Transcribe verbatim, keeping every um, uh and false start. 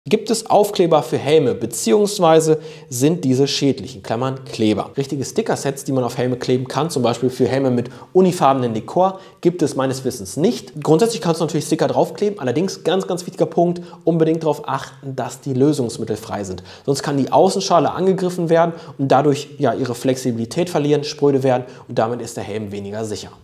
Gibt es Aufkleber für Helme, beziehungsweise sind diese schädlich, in Klammern Kleber? Richtige Sticker-Sets, die man auf Helme kleben kann, zum Beispiel für Helme mit unifarbenen Dekor, gibt es meines Wissens nicht. Grundsätzlich kannst du natürlich Sticker draufkleben, allerdings, ganz, ganz wichtiger Punkt, unbedingt darauf achten, dass die lösungsmittelfrei sind. Sonst kann die Außenschale angegriffen werden und dadurch ja, ihre Flexibilität verlieren, spröde werden und damit ist der Helm weniger sicher.